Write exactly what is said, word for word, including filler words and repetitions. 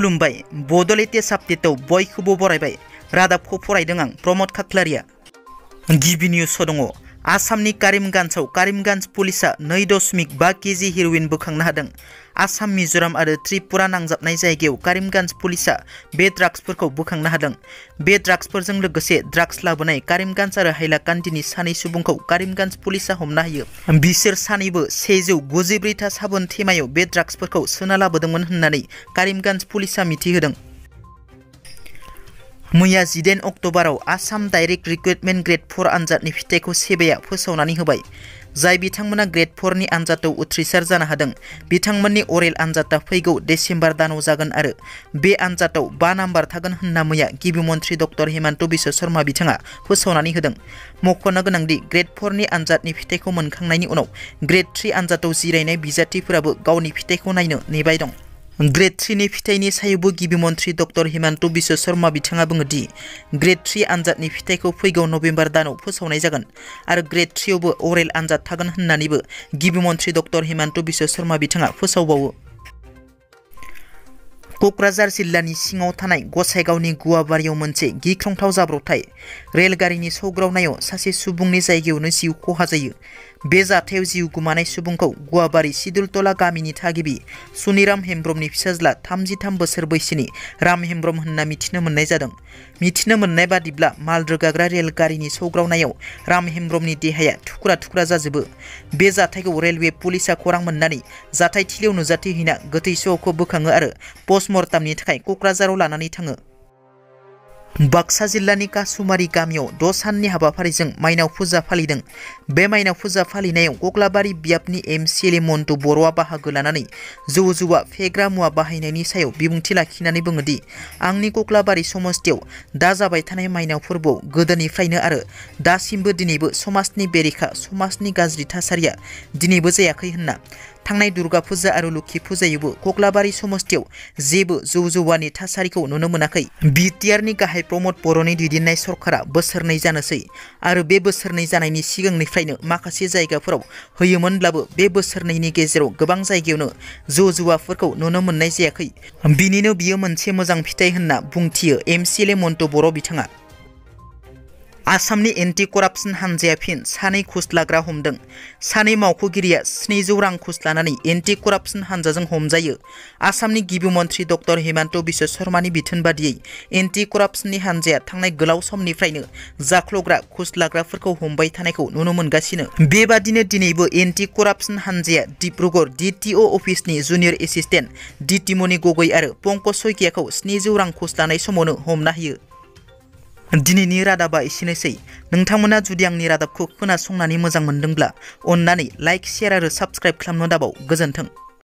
खुलुमबाय बड' लेटेस्ट आपडेटआव बयखौबो बरायबाय रादाबखौ फरायदों आं प्रमद खाख्लारिया। गिबि निउसआव दङ आसामनि करीमगंजआव करीमगंज पुलिसा नै दशमिक बा केजि हेर'इन बोखांनो हादों। आसाम मिजोराम आरो त्रिपुरा नांजाबनाय जायगायाव करीमगंज पुलिसा बे ड्राग्सफोरखौ बोखांनो हादों। बे ड्राग्सफोरजों लोगोसे ड्राग्स लाबोनाय करीमगंज आरो हाइलाकान्दिनि सानै सुबुंखौ करीमगंज पुलिसा हमनो हायो। बिसोर सानैबो सेजौ गुजिब्रै था साबोन थेमायाव बे ड्राग्सफोरखौ सोना लाबोदोंमोन होननानै करीमगंज पुलिसा मिथिहोदों। मैया जिदाइन अक्ट'बराव Assam direct recruitment grade for आनजादनि फिथाइखौ सेबाया फोसावनानै होबाय। जाय बिथांमोना ग्रेड फरनि आनजादाव उथ्रिसार जानो हादों बिथांमोननि अरेल आनजादा फैगौ डिसेम्बर दानाव जागोन आरो बे आनजादाव बा नाम्बार थागोन होनना मैया गिबि मन्थ्रि डक्टर हिमन्त बिश्व शर्मा बिथाङा फोसावनानै होदों। मख'नो गोनांदि ग्रेड फरनि आनजादनि फिथाइखौ मोनखांनायनि उनाव ग्रेड थ्रि आनजादाव जिरायनाय बिजाथिफोराबो गावनि फिथाइखौ नायनो नेबाय दं। ग्रेड थ्रिनि फिथाइनि सायावबो गिबि मन्थ्रि डक्टर हिमन्त बिश्व शर्मा बिथाङा बुङो दि ग्रेड थ्रि आनजादनि फिथाइखौ फैगौ नभेम्बर दानाव फोसावनाय जागोन आरो ग्रेड थ्रिआवबो अरेल आनजाद थागोन होननानैबो गिबि मन्थ्रि डक्टर हिमन्त बिश्व शर्मा बिथाङा फोसावबावो। क'क्राझार जिल्लानि सिङाव थानाय गसाइगावनि गुवाबारियाव मोनसे गिख्रंथाव जाब्रबथाय रेलगारिनि सौग्रावनायाव सासे सुबुंनि जायगायावनो जिउ खहा जायो। बे जाथायाव जिउ गोमानाय सुबुंखौ गुवाबारि सिदुलतला गामिनि थागिबि सुनिराम हेम्ब्रमनि फिसाज्ला थामजिथाम बोसोर बैसोनि राम हेम्ब्रम होनना मिथिनो मोननाय जादों। मिथिनो मोननाय बादिब्ला माल रोगाग्रा रेलगारिनि सौग्रावनायाव राम हेम्ब्रमनि देहाया थुख्रा थुख्रा जाजोबो। बे जाथायखौ रेलवे पुलिसा खौरां मोननानै जाथायथिलियाव नुजाथिहैना गोथै सहखौ बोखाङो आरो पस्टमर्टामनि थाखाय क'क्राझाराव लानानै थाङो। बाक्सा जिल्लानि कासुमारि गामियाव द' साननि हाबाफारिजों माइनाव फुजा फालिदों। बे माइनाव फुजा फालिनायाव कक्लाबारि बियाबनि M C L A Mantu Boro बाहागो लानानै जौ जुवा फेग्रा मुवा बाहायनायनि सायाव बिबुंथि लाखिनानै बुङोदि आंनि कक्लाबारि समस्तियाव दा जाबाय थानाय माइनाव फोरबोआव गोदोनिफ्रायनो आरो दासिमबो दिनैबो समाजनि बेरेखा समाजनि गाज्रि थासारिया दिनैबो जायाखै होनना थांनाय दुर्गा फुजा आरो लोखि फुजायावबो कक्लाबारि समस्तियाव जेबो जौ जौवानि थासारिखौ नुनो मोनाखै। बिटिआरनि गाहाय प्रमद बर'नि दैदेननाय सरकारा बोसोरनै जानोसै आरो बे बोसोरनै जानायनि सिगांनिफ्रायनो माखासे जायगाफोराव होयोमोनब्लाबो बे बोसोरनैनि गेजेराव गोबां जायगायावनो जौ जुवाफोरखौ नुनो मोननाय जायाखै। बिनिनो बियो मोनसे मोजां फिथाइ होनना बुंथियो M C L A Mantu Boro' बिथाङा। आसामनि एन्टि करापसन हानजाया फिन सानै घुस लाग्रा हमदों। सानै मावख'गिरिया स्निजौ रां घुस लानानै एन्टि करापसन हानजाजों हमजायो। आसामनि गिबि मन्थ्रि डक्टर हिमन्त बिश्व शर्मानि बिथोन बादियै एन्टि करापसननि हानजाया थांनाय गोलाव समनिफ्रायनो जाख्ल'ग्रा घुस लाग्राफोरखौ हमबाय थानायखौ नुनो मोनगासिनो। बेबादिनो दिनैबो एन्टि करापसन हानजाया डिब्रुगड़ डि टि अ अफिसनि जुनियर एसिस्टेन्ट दितिमनि गगৈ आरो पंकज सयकियाखौ स्निजौ रां घुस लानाय समावनो हमना होयो। दिनैनि रादाबा एसेनोसै। नोंथांमोना जुदि आंनि रादाबखौ खोनासंनानै मोजां मोनदोंब्ला अन्नानै लाइक शेयार आरो साबस्क्राइब खालामनो दाबाव। गोजोन्थों।